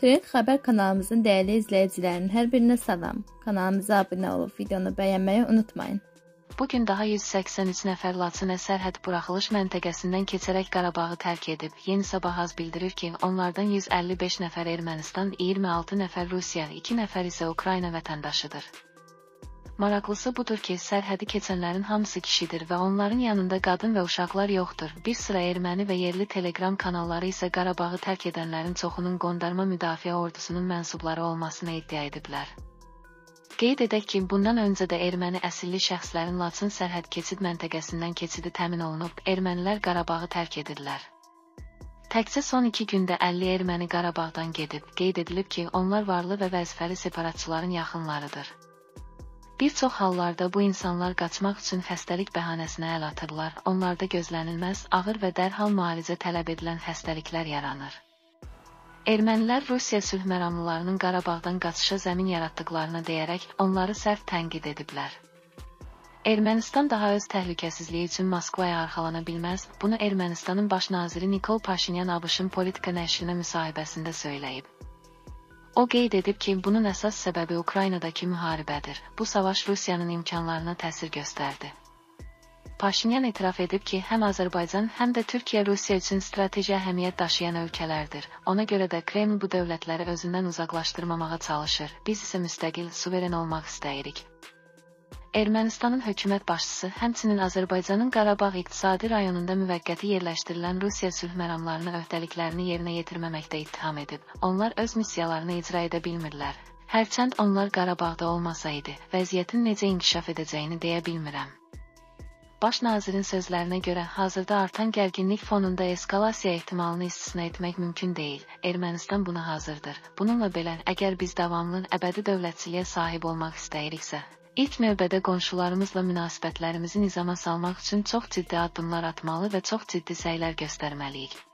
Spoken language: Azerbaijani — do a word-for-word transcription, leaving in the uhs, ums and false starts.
Trend Xəbər kanalımızın dəyərli izləyicilərinin hər birinə salam. Kanalımıza abunə olub videonu bəyənməyi unutmayın. Bugün daha yüz səksən üç nəfər Laçınə sərhəd buraxılış məntəqəsindən keçərək Qarabağı tərk edib. Yeni Sabah az bildirir ki, onlardan yüz əlli beş nəfər Ermənistan, iyirmi altı nəfər Rusiya, iki nəfər isə Ukrayna vətəndaşıdır. Maraqlısı budur ki, sərhədi keçənlərin hamısı kişidir və onların yanında qadın və uşaqlar yoxdur. Bir sıra erməni və yerli telegram kanalları isə Qarabağı tərk edənlərin çoxunun qondarma müdafiə ordusunun mənsubları olmasını iddia ediblər. Qeyd edək ki, bundan öncə də erməni əsilli şəxslərin Laçın sərhəd keçid məntəqəsindən keçidi təmin olunub, ermənilər Qarabağı tərk edirlər. Təkcə son iki gündə əlli erməni Qarabağdan gedib. Qeyd edilib ki, onlar varlı və vəzifəli separatçıların yaxınlarıdır. Bir çox hallarda bu insanlar qaçmaq üçün xəstəlik bəhanəsinə əl atırlar, onlarda gözlənilməz, ağır və dərhal müalicə tələb edilən xəstəliklər yaranır. Ermənilər Rusiya sülh məramlılarının Qarabağdan qaçışa zəmin yaratdıqlarını deyərək, onları sərt tənqid ediblər. Ermənistan daha öz təhlükəsizliyi üçün Moskvaya arxalana bilməz, bunu Ermənistanın baş naziri Nikol Paşinyan ABŞ-ın Politika nəşrinə müsahibəsində söyləyib. O qeyd edib ki, bunun əsas səbəbi Ukraynadakı müharibədir. Bu savaş Rusiyanın imkanlarına təsir göstərdi. Paşinyan etiraf edib ki, həm Azərbaycan, həm də Türkiyə Rusiya üçün strateji əhəmiyyət daşıyan ölkələrdir. Ona görə də Kreml bu dövlətləri özündən uzaqlaşdırmamağa çalışır. Biz isə müstəqil, suveren olmaq istəyirik. Ermənistanın hökumət başçısı həmçinin Azərbaycanın Qarabağ iqtisadi rayonunda müvəqqəti yerləşdirilən Rusiya sülh məramlarını öhdəliklərini yerinə yetirməməkdə ittiham edib. Onlar öz missiyalarını icra edə bilmirlər. Hərçənd onlar Qarabağda olmasaydı, vəziyyətin necə inkişaf edəcəyini deyə bilmirəm. Baş nazirin sözlərinə görə, hazırda artan gərginlik fonunda eskalasiya ehtimalını istisna etmək mümkün deyil. Ermənistan buna hazırdır. Bununla belə, əgər biz davamlı, əbədi dövlətçiliyə sahib olmaq istəyiriksə, İlk növbədə qonşularımızla münasibətlərimizi nizama salmaq üçün çox ciddi addımlar atmalı və çox ciddi səylər göstərməliyik.